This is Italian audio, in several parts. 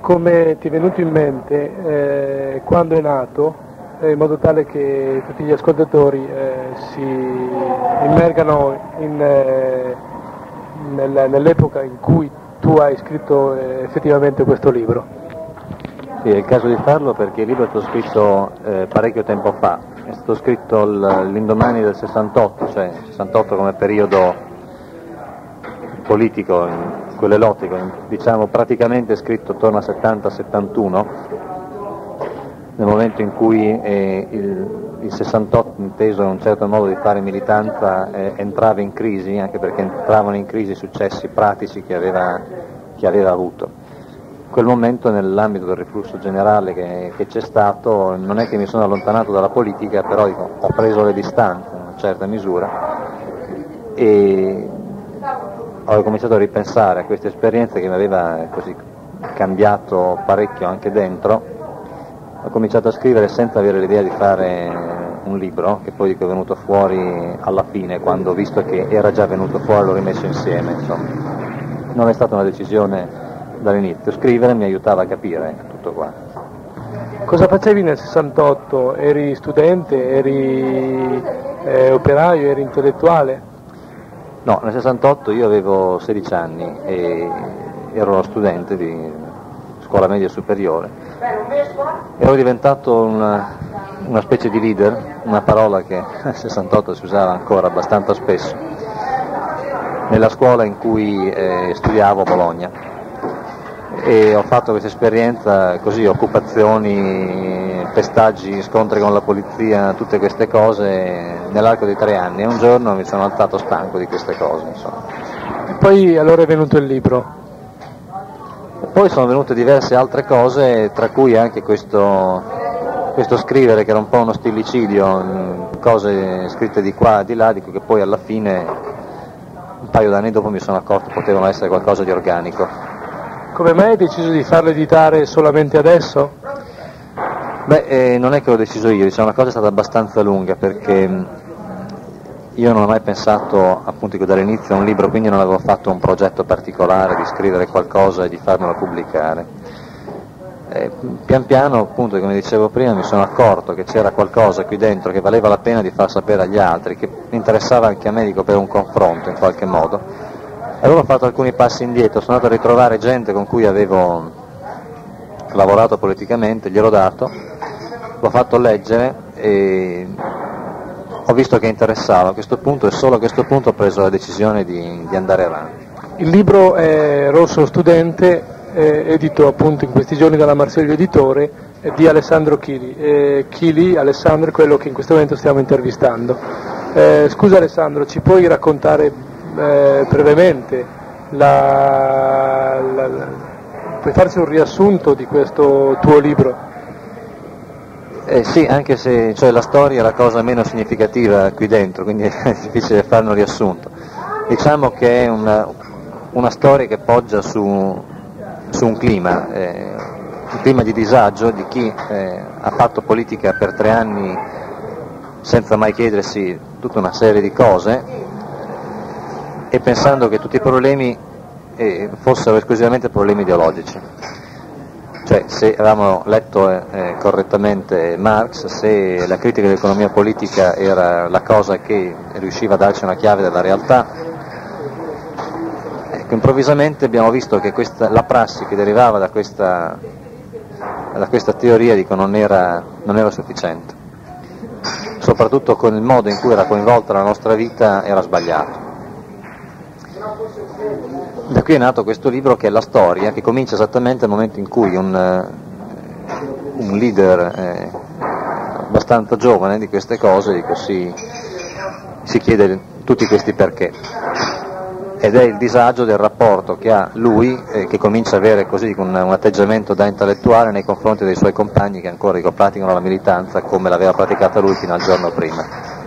come ti è venuto in mente quando è nato, in modo tale che tutti gli ascoltatori si immergano nell'epoca in cui tu hai scritto effettivamente questo libro. Sì, è il caso di farlo perché il libro è stato scritto parecchio tempo fa, è stato scritto l'indomani del 68, cioè 68 come periodo politico, quell'elotico, diciamo praticamente scritto attorno al 70-71, nel momento in cui il 68, inteso in un certo modo di fare militanza, entrava in crisi, anche perché entravano in crisi i successi pratici che aveva avuto. In quel momento, nell'ambito del riflusso generale che c'è stato, non è che mi sono allontanato dalla politica, però ho preso le distanze in una certa misura e ho cominciato a ripensare a questa esperienza che mi aveva così cambiato parecchio anche dentro. Ho cominciato a scrivere senza avere l'idea di fare un libro, che poi è venuto fuori alla fine, quando ho visto che era già venuto fuori l'ho rimesso insieme, insomma. Non è stata una decisione dall'inizio, scrivere mi aiutava a capire tutto qua. Cosa facevi nel 68? Eri studente, eri operaio, eri intellettuale? No, nel 68 io avevo 16 anni e ero uno studente di scuola media superiore. Ero diventato una specie di leader, una parola che nel 68 si usava ancora abbastanza spesso, nella scuola in cui studiavo a Bologna. E ho fatto questa esperienza così, occupazioni, pestaggi, scontri con la polizia, tutte queste cose nell'arco di 3 anni, e un giorno mi sono alzato stanco di queste cose, insomma. E poi allora è venuto il libro? Poi sono venute diverse altre cose, tra cui anche questo scrivere, che era un po' uno stillicidio, cose scritte di qua e di là, di cui che poi alla fine, un paio d'anni dopo, mi sono accorto potevano essere qualcosa di organico. Come mai hai deciso di farlo editare solamente adesso? Beh, non è che l'ho deciso io, diciamo, la cosa è stata abbastanza lunga, perché io non ho mai pensato, appunto, dall'inizio a un libro, quindi non avevo fatto un progetto particolare di scrivere qualcosa e di farmelo pubblicare. Pian piano, appunto, come dicevo prima, mi sono accorto che c'era qualcosa qui dentro che valeva la pena di far sapere agli altri, che interessava anche a me per un confronto in qualche modo. Allora ho fatto alcuni passi indietro, sono andato a ritrovare gente con cui avevo lavorato politicamente, gliel'ho dato, l'ho fatto leggere e ho visto che interessava a questo punto, e solo a questo punto ho preso la decisione di andare avanti. Il libro è Rosso Studente, edito appunto in questi giorni dalla Marsilio Editore, di Alessandro Chili. Chili, Alessandro, è quello che in questo momento stiamo intervistando. Scusa Alessandro, ci puoi raccontare brevemente, puoi farci un riassunto di questo tuo libro? Sì, anche se la storia è la cosa meno significativa qui dentro, quindi è difficile farne un riassunto. Diciamo che è una storia che poggia su un clima di disagio di chi ha fatto politica per 3 anni senza mai chiedersi tutta una serie di cose, e pensando che tutti i problemi fossero esclusivamente problemi ideologici. Cioè, se avevamo letto correttamente Marx, se la critica dell'economia politica era la cosa che riusciva a darci una chiave della realtà, improvvisamente abbiamo visto che la prassi che derivava da questa teoria non era sufficiente. Soprattutto con il modo in cui era coinvolta la nostra vita era sbagliato. Da qui è nato questo libro, che è la storia, che comincia esattamente nel momento in cui un leader abbastanza giovane di queste cose si chiede tutti questi perché, ed è il disagio del rapporto che ha lui, che comincia a avere così un atteggiamento da intellettuale nei confronti dei suoi compagni che ancora praticano la militanza come l'aveva praticata lui fino al giorno prima.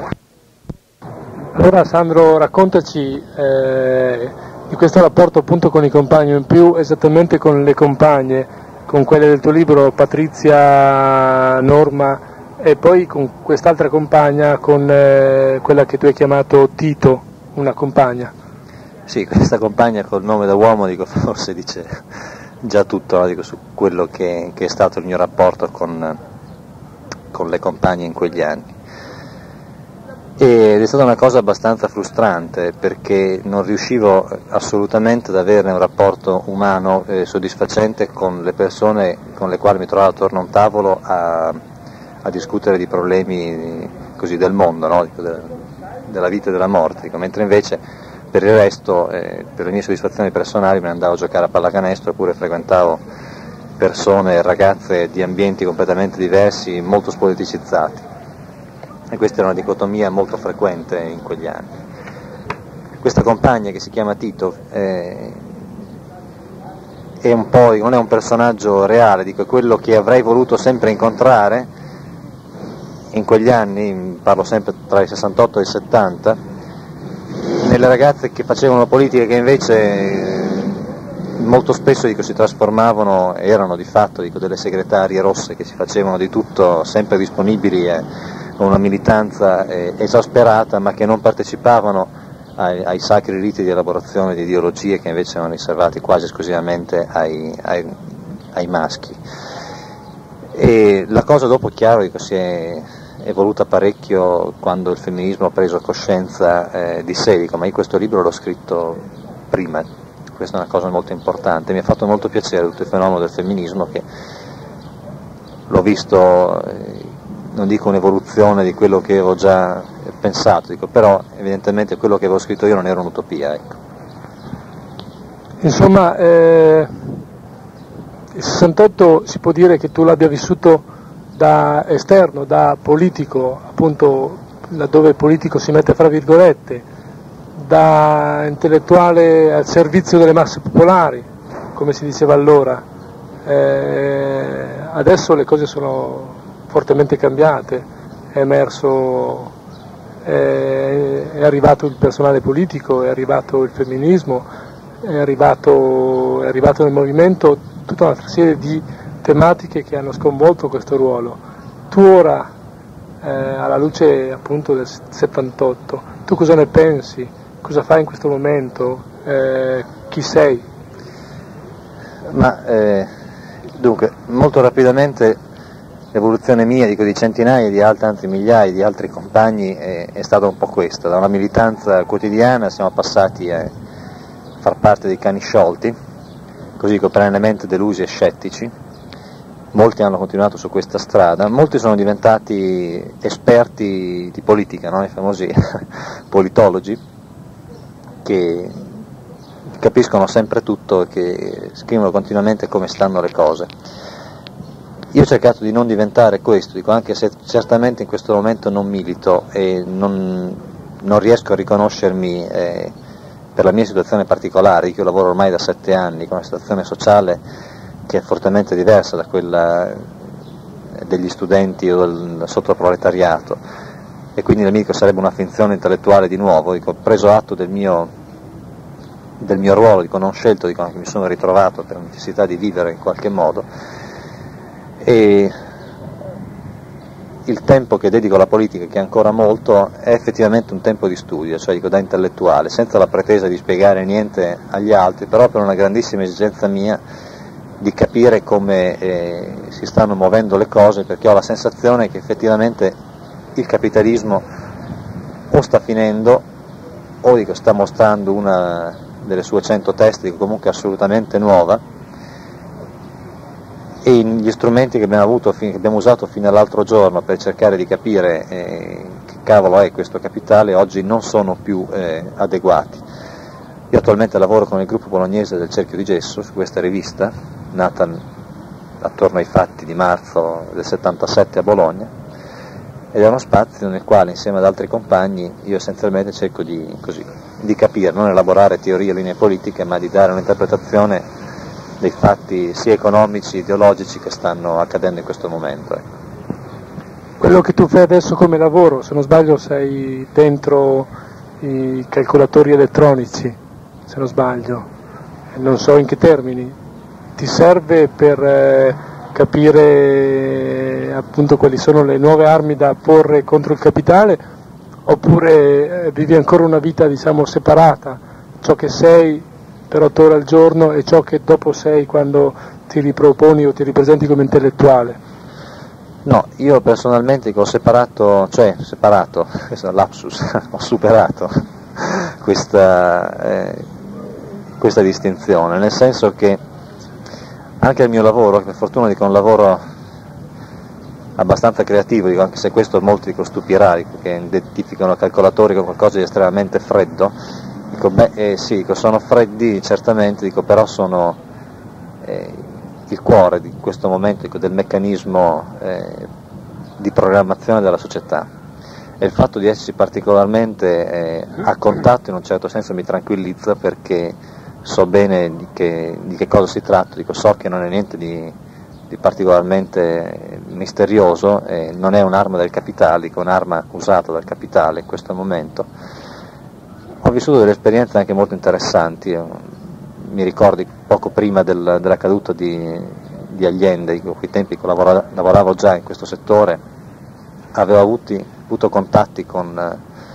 Allora Sandro, raccontaci di questo rapporto appunto con i compagni, in più esattamente con le compagne, con quelle del tuo libro, Patrizia, Norma, e poi con quest'altra compagna, con quella che tu hai chiamato Tito, una compagna. Sì, questa compagna col nome da uomo, forse dice già tutto, no? Dico, su quello che è stato il mio rapporto con le compagne in quegli anni. Ed è stata una cosa abbastanza frustrante, perché non riuscivo assolutamente ad avere un rapporto umano soddisfacente con le persone con le quali mi trovavo attorno a un tavolo a discutere di problemi così del mondo, no? Della vita e della morte, mentre invece per il resto, per le mie soddisfazioni personali, me ne andavo a giocare a pallacanestro, oppure frequentavo persone, ragazze di ambienti completamente diversi, molto spoliticizzati. E questa era una dicotomia molto frequente in quegli anni. Questa compagna, che si chiama Tito, non è un personaggio reale, dico, è quello che avrei voluto sempre incontrare in quegli anni, parlo sempre tra il 68 e il 70, nelle ragazze che facevano politica, che invece molto spesso si trasformavano, erano di fatto delle segretarie rosse che si facevano di tutto, sempre disponibili con una militanza esasperata, ma che non partecipavano ai sacri riti di elaborazione di ideologie che invece erano riservati quasi esclusivamente ai maschi. E la cosa dopo, chiaro, si è evoluta parecchio quando il femminismo ha preso coscienza di sé, ma io questo libro l'ho scritto prima, questa è una cosa molto importante, mi ha fatto molto piacere tutto il fenomeno del femminismo, che l'ho visto, non dico un'evoluzione di quello che avevo già pensato, però evidentemente quello che avevo scritto io non era un'utopia, ecco. Insomma, il 68 si può dire che tu l'abbia vissuto da esterno, da politico, appunto laddove il politico si mette fra virgolette, da intellettuale al servizio delle masse popolari, come si diceva allora. Adesso le cose sono fortemente cambiate, è arrivato il personale politico, è arrivato il femminismo, è arrivato nel movimento tutta una serie di tematiche che hanno sconvolto questo ruolo. Tu ora, alla luce appunto del 78, tu cosa ne pensi? Cosa fai in questo momento? Chi sei? Dunque, molto rapidamente l'evoluzione mia, di centinaia di altri, anzi migliaia di altri compagni, è stata un po' questa. Da una militanza quotidiana siamo passati a far parte dei cani sciolti, così perennemente delusi e scettici. Molti hanno continuato su questa strada, molti sono diventati esperti di politica, no? I famosi politologi, che capiscono sempre tutto e che scrivono continuamente come stanno le cose. Io ho cercato di non diventare questo, anche se certamente in questo momento non milito e non riesco a riconoscermi per la mia situazione particolare. Io lavoro ormai da 7 anni con una situazione sociale che è fortemente diversa da quella degli studenti o del sottoproletariato, e quindi sarebbe una finzione intellettuale di nuovo. Ho preso atto del mio ruolo, non scelto, che mi sono ritrovato per necessità di vivere in qualche modo, e il tempo che dedico alla politica, che è ancora molto, è effettivamente un tempo di studio, da intellettuale, senza la pretesa di spiegare niente agli altri, però per una grandissima esigenza mia di capire come si stanno muovendo le cose, perché ho la sensazione che effettivamente il capitalismo o sta finendo o sta mostrando una delle sue 100 teste, comunque assolutamente nuova, e gli strumenti che abbiamo usato fino all'altro giorno per cercare di capire che cavolo è questo capitale oggi non sono più adeguati. Io attualmente lavoro con il gruppo bolognese del Cerchio di Gesso su questa rivista, nata attorno ai fatti di marzo del 77 a Bologna, ed è uno spazio nel quale insieme ad altri compagni io essenzialmente cerco di capire, non elaborare teorie e linee politiche, ma di dare un'interpretazione dei fatti sia economici, ideologici che stanno accadendo in questo momento. Quello che tu fai adesso come lavoro, se non sbaglio sei dentro i calcolatori elettronici, se non sbaglio, non so in che termini, ti serve per capire appunto quali sono le nuove armi da porre contro il capitale, oppure vivi ancora una vita separata, ciò che sei per 8 ore al giorno è ciò che dopo sei quando ti riproponi o ti ripresenti come intellettuale? No, io personalmente ho separato, questo è un lapsus, ho superato questa distinzione, nel senso che anche il mio lavoro, che per fortuna è un lavoro abbastanza creativo, anche se questo molti stupirà, che identificano calcolatori come qualcosa di estremamente freddo, sono freddi certamente, però sono il cuore di questo momento, del meccanismo di programmazione della società, e il fatto di esserci particolarmente a contatto in un certo senso mi tranquillizza, perché so bene di che cosa si tratta, so che non è niente di particolarmente misterioso, non è un'arma del capitale, è un'arma usata dal capitale in questo momento. Ho vissuto delle esperienze anche molto interessanti. Mi ricordi poco prima della caduta di Allende, in quei tempi che lavoravo già in questo settore, avevo avuto contatti con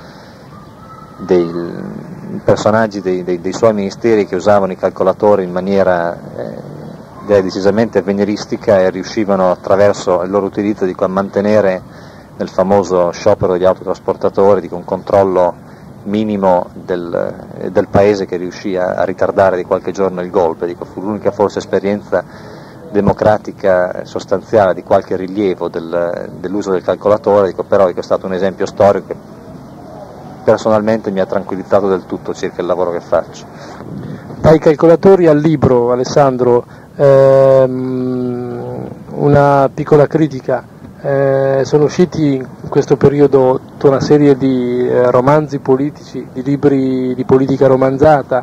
dei personaggi dei suoi ministeri che usavano i calcolatori in maniera decisamente avveniristica, e riuscivano attraverso il loro utilizzo a mantenere nel famoso sciopero degli autotrasportatori un controllo minimo del paese, che riuscì a ritardare di qualche giorno il golpe. Fu l'unica forse esperienza democratica sostanziale di qualche rilievo dell'uso del calcolatore, però è stato un esempio storico che personalmente mi ha tranquillizzato del tutto circa il lavoro che faccio. Dai calcolatori al libro, Alessandro, una piccola critica. Sono usciti in questo periodo tutta una serie di romanzi politici, di libri di politica romanzata,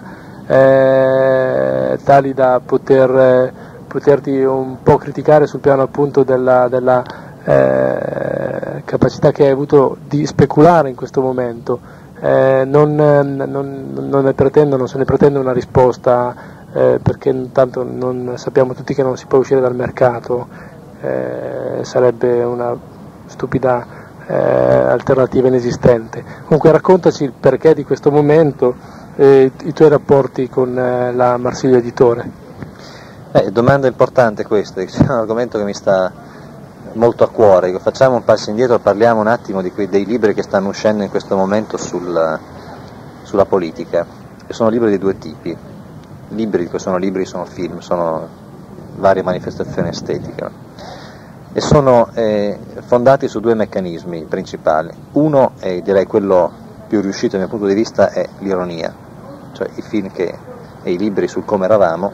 tali da poterti un po' criticare sul piano appunto della capacità che hai avuto di speculare in questo momento. Non se ne pretende una risposta, perché intanto sappiamo tutti che non si può uscire dal mercato. Sarebbe una stupida alternativa inesistente. Comunque raccontaci il perché di questo momento e i tuoi rapporti con la Marsilio Editore. Domanda importante questa, è un argomento che mi sta molto a cuore. Facciamo un passo indietro, parliamo un attimo dei libri che stanno uscendo in questo momento sulla politica, che sono libri di due tipi. Sono film, sono varie manifestazioni estetiche, e sono fondati su due meccanismi principali. Uno, direi quello più riuscito dal mio punto di vista, è l'ironia, cioè i film e i libri sul come eravamo,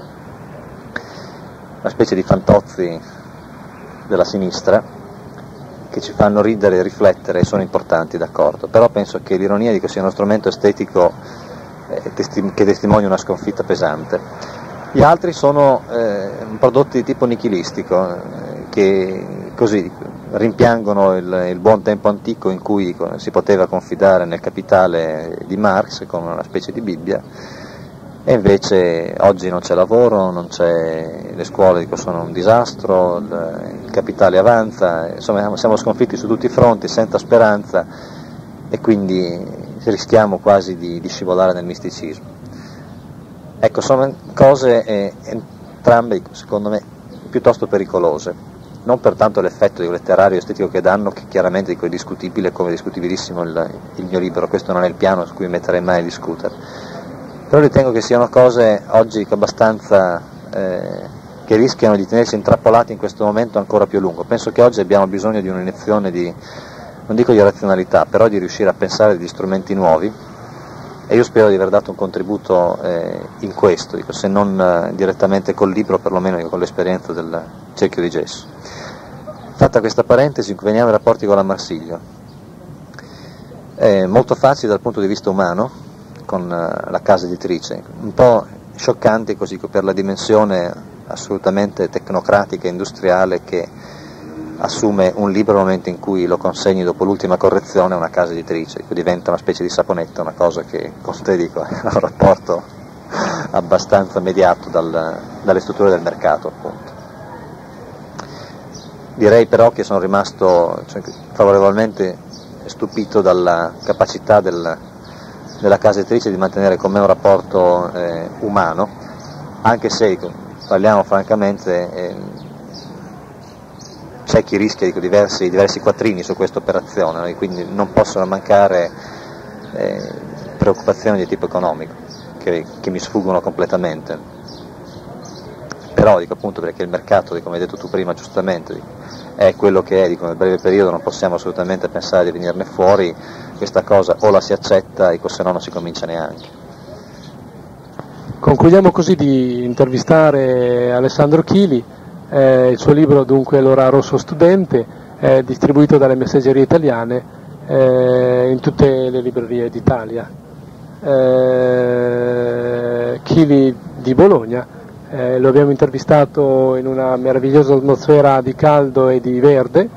una specie di fantozzi della sinistra che ci fanno ridere e riflettere, e sono importanti, d'accordo, però penso che l'ironia sia uno strumento estetico che testimonia una sconfitta pesante. Gli altri sono prodotti di tipo nichilistico, che così rimpiangono il buon tempo antico in cui si poteva confidare nel Capitale di Marx come una specie di Bibbia, e invece oggi non c'è lavoro, le scuole sono un disastro, il capitale avanza, insomma siamo sconfitti su tutti i fronti, senza speranza, e quindi rischiamo quasi di scivolare nel misticismo. Ecco, sono cose entrambe, secondo me, piuttosto pericolose, non per tanto l'effetto letterario e estetico che danno, che chiaramente è discutibile, come è discutibilissimo il mio libro. Questo non è il piano su cui mi metterei mai a discutere, però ritengo che siano cose oggi abbastanza che rischiano di tenerci intrappolati in questo momento ancora più a lungo. Penso che oggi abbiamo bisogno di un'iniezione non dico di razionalità, però di riuscire a pensare degli strumenti nuovi, e io spero di aver dato un contributo in questo, se non direttamente col libro, perlomeno con l'esperienza del cerchio di gesso. Fatta questa parentesi, veniamo ai rapporti con la Marsilio. È molto facile dal punto di vista umano, con la casa editrice, un po' scioccante così per la dimensione assolutamente tecnocratica e industriale che assume un libro nel momento in cui lo consegni dopo l'ultima correzione a una casa editrice, diventa una specie di saponetta, una cosa che con te è un rapporto abbastanza mediato dalle strutture del mercato, appunto. Direi però che sono rimasto favorevolmente stupito dalla capacità della casa editrice di mantenere con me un rapporto umano, anche se, parliamo francamente, c'è chi rischia diversi quattrini su questa operazione, quindi non possono mancare preoccupazioni di tipo economico che mi sfuggono completamente. Però dico appunto perché il mercato, come hai detto tu prima giustamente, è quello che è, dico, nel breve periodo non possiamo assolutamente pensare di venirne fuori, questa cosa o la si accetta, dico, se no non si comincia neanche. Concludiamo così di intervistare Alessandro Chili. Il suo libro dunque L'ora rosso studente è distribuito dalle Messaggerie Italiane in tutte le librerie d'Italia. Chili di Bologna, lo abbiamo intervistato in una meravigliosa atmosfera di caldo e di verde,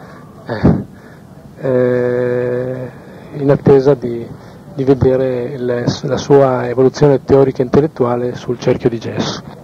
in attesa di vedere la sua evoluzione teorica e intellettuale sul cerchio di gesso.